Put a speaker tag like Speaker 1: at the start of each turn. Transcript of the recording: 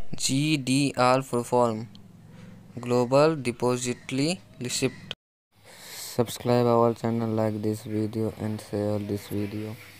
Speaker 1: GDR full form Global Depository Receipt. Subscribe our channel, like this video and share this video.